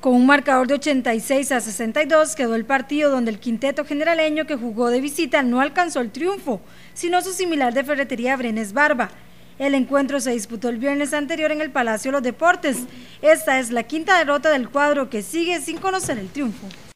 Con un marcador de 86-62 quedó el partido donde el quinteto generaleño que jugó de visita no alcanzó el triunfo, sino su similar de Ferretería Brenes Barba. El encuentro se disputó el viernes anterior en el Palacio de los Deportes. Esta es la quinta derrota del cuadro que sigue sin conocer el triunfo.